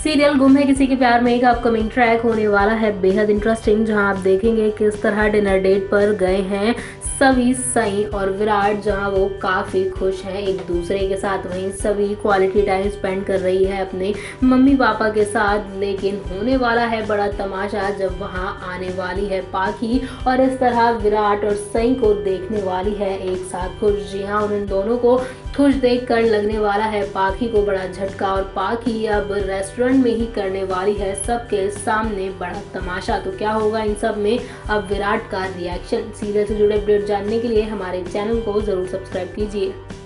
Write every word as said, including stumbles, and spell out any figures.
Serial गुम है किसी के प्यार में का अपकमिंग ट्रैक होने वाला है बेहद इंटरेस्टिंग, जहां आप देखेंगे किस तरह डिनर डेट पर गए हैं सभी सई और विराट, जहां वो काफ़ी खुश हैं एक दूसरे के साथ। वहीं सभी क्वालिटी टाइम स्पेंड कर रही है अपने मम्मी पापा के साथ, लेकिन होने वाला है बड़ा तमाशा जब वहां आने वाली है पाखी और इस तरह विराट और सई को देखने वाली है एक साथ खुश। जी हाँ, उन दोनों को खुश देखकर लगने वाला है पाखी को बड़ा झटका और पाखी अब रेस्टोरेंट में ही करने वाली है सबके सामने बड़ा तमाशा। तो क्या होगा इन सब में अब विराट का रिएक्शन? सीरियल से जुड़े अपडेट जानने के लिए हमारे चैनल को जरूर सब्सक्राइब कीजिए।